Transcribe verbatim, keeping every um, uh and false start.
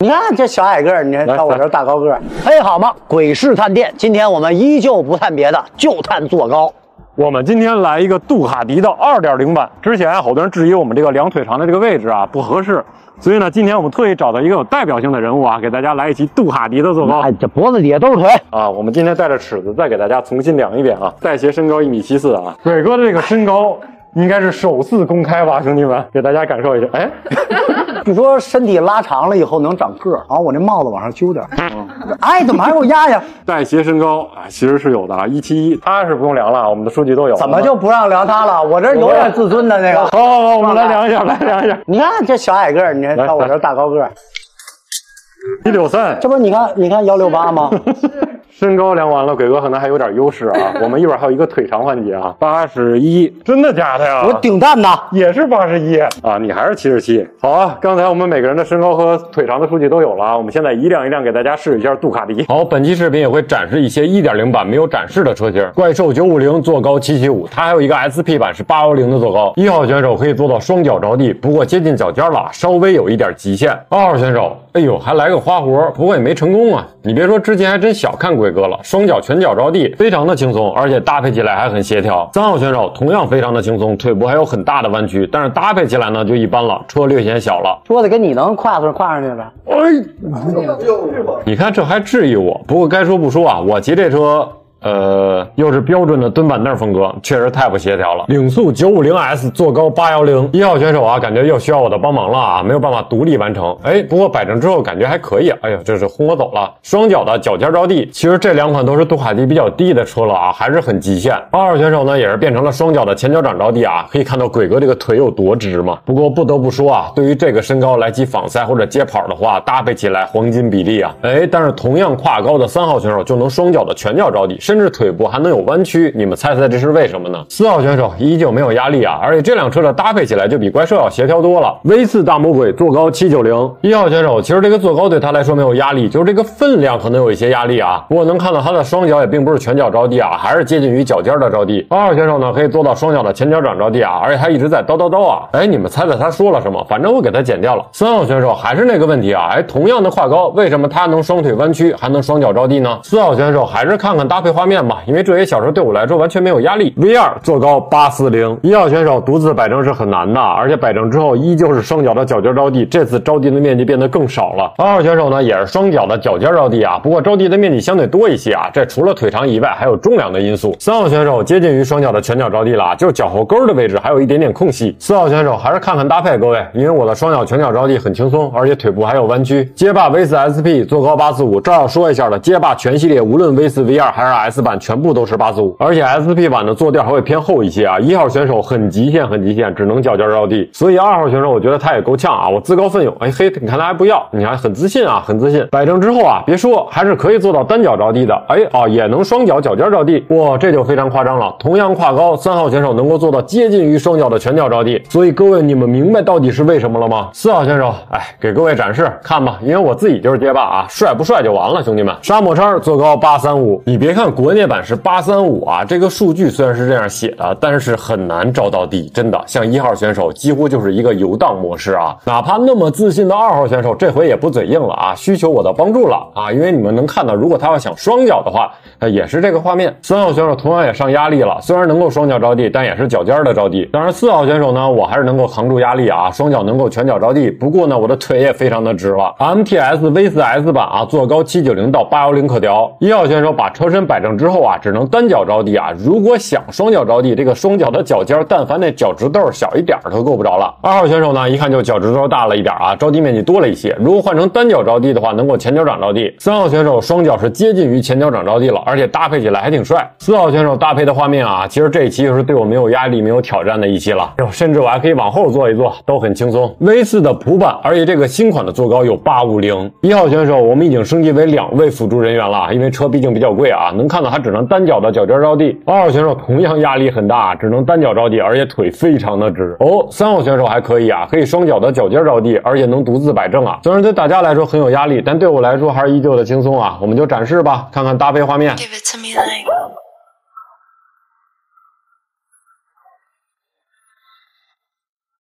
你看这小矮个儿，你看我这大高个儿。哎，好嘛，鬼市探店，今天我们依旧不探别的，就探坐高。 我们今天来一个杜卡迪的 二点零 版。之前好多人质疑我们这个量腿长的这个位置啊不合适，所以呢，今天我们特意找到一个有代表性的人物啊，给大家来一期杜卡迪的坐高。 哎，这脖子底下都是腿啊！我们今天带着尺子再给大家重新量一遍啊。带鞋身高一米七四啊，伟哥的这个身高应该是首次公开吧，兄弟们，给大家感受一下。哎， 据说身体拉长了以后能长个儿，然后我这帽子往上揪点。嗯、哎，怎么还给我压下？ 带鞋身高啊，其实是有的啊，一七一，他是不用量了，我们的数据都有。 怎么就不让量他了？我这有点自尊的那个。 好好好，我们来量一下，来量一下。 你看这小矮个儿，你看我这大高个儿， 一六三， 这不是你看你看幺六八吗？ 身高量完了，鬼哥可能还有点优势啊。我们一会儿还有一个腿长环节啊，八十一，真的假的呀？ 我顶蛋的也是八十一啊，你还是七十七。好啊，刚才我们每个人的身高和腿长的数据都有了啊，我们现在一辆一辆给大家试一下杜卡迪。好，本期视频也会展示一些 一点零 版没有展示的车型，怪兽九五零坐高七七五，它还有一个 S P 版是八一零的坐高。一号选手可以做到双脚着地，不过接近脚尖了，稍微有一点极限。二号选手，哎呦，还来个花活，不过也没成功啊。你别说，之前还真小看鬼哥了，双脚全脚着地，非常的轻松，而且搭配起来还很协调。三号选手同样非常的轻松，腿部还有很大的弯曲，但是搭配起来呢就一般了，车略显小了。 说的跟你能跨上跨上去了。 哎，你看这还质疑我，不过该说不说啊，我骑这车。呃，又是标准的蹲板凳风格，确实太不协调了。领速 九五零 S 坐高八一零，一号选手啊，感觉又需要我的帮忙了啊，没有办法独立完成。哎，不过摆正之后感觉还可以。哎呦，这是轰我走了。双脚的脚尖着地，其实这两款都是杜卡迪比较低的车了啊，还是很极限。二号选手呢，也是变成了双脚的前脚掌着地啊，可以看到鬼哥这个腿有多直嘛。不过不得不说啊，对于这个身高来骑仿赛或者街跑的话，搭配起来黄金比例啊。哎，但是同样跨高的三号选手就能双脚的全脚着地，甚至腿部还能有弯曲，你们猜猜这是为什么呢？四号选手依旧没有压力啊，而且这辆车的搭配起来就比怪兽要协调多了。V 四大魔鬼坐高七九零，一号选手其实这个坐高对他来说没有压力，就是这个分量可能有一些压力啊。不过能看到他的双脚也并不是全脚着地啊，还是接近于脚尖的着地。二号选手呢可以做到双脚的前脚掌着地啊，而且他一直在叨叨叨啊。哎，你们猜猜他说了什么？反正我给他剪掉了。三号选手还是那个问题啊，哎，同样的跨高，为什么他能双腿弯曲还能双脚着地呢？四号选手还是看看搭配画面吧。因为这些小车对我来说完全没有压力。V 二坐高八四零，一号选手独自摆正是很难的，而且摆正之后依旧是双脚的脚尖着地，这次着地的面积变得更少了。二号选手呢也是双脚的脚尖着地啊，不过着地的面积相对多一些啊，这除了腿长以外还有重量的因素。三号选手接近于双脚的全脚着地了，就是脚后跟的位置还有一点点空隙。四号选手还是看看搭配，各位，因为我的双脚全脚着地很轻松，而且腿部还有弯曲。街霸 V 四 S P 坐高八四五，这要说一下了，街霸全系列无论 V 四 V 二还是 S 版全部都是八四五，而且 S P 版的坐垫还会偏厚一些啊。一号选手很极限很极限，只能脚尖着地，所以二号选手我觉得他也够呛啊，我自告奋勇。哎嘿，你看他还不要，你还很自信啊，很自信。摆正之后啊，别说还是可以做到单脚着地的，哎哦，也能双脚脚尖着地，哇，这就非常夸张了。同样跨高，三号选手能够做到接近于双脚的全脚着地，所以各位你们明白到底是为什么了吗？四号选手，哎，给各位展示看吧，因为我自己就是街霸啊，帅不帅就完了，兄弟们。沙漠叉坐高八三五，你别看国内版是八三五啊，这个数据虽然是这样写的，但是很难着到地，真的。像一号选手几乎就是一个游荡模式啊，哪怕那么自信的二号选手这回也不嘴硬了啊，需求我的帮助了啊，因为你们能看到，如果他要想双脚的话，呃，也是这个画面。三号选手同样也上压力了，虽然能够双脚着地，但也是脚尖的着地。当然四号选手呢，我还是能够扛住压力啊，双脚能够全脚着地，不过呢，我的腿也非常的直了。M T S V 四 S 版啊，坐高七九零到八一零可调。一号选手把车身摆正之后啊，只能单脚着地啊，如果想双脚着地，这个双脚的脚尖但凡那脚趾头小一点都够不着了。二号选手呢，一看就脚趾头大了一点啊，着地面积多了一些。如果换成单脚着地的话，能够前脚掌着地。三号选手双脚是接近于前脚掌着地了，而且搭配起来还挺帅。四号选手搭配的画面啊，其实这一期就是对我没有压力、没有挑战的一期了，甚至我还可以往后坐一坐，都很轻松。V 四 的普版，而且这个新款的坐高有八五零。一号选手我们已经升级为两位辅助人员了，因为车毕竟比较贵啊，能看到他只能单脚的脚尖着地。二号选手同样压力很大，只能单脚着地，而且腿非常的直。哦，三号选手还可以啊，可以双脚的脚尖着地，而且能独自摆正啊。虽然对大家来说很有压力，但对我来说还是依旧的轻松啊。我们就展示吧，看看搭配画面。Give it to me like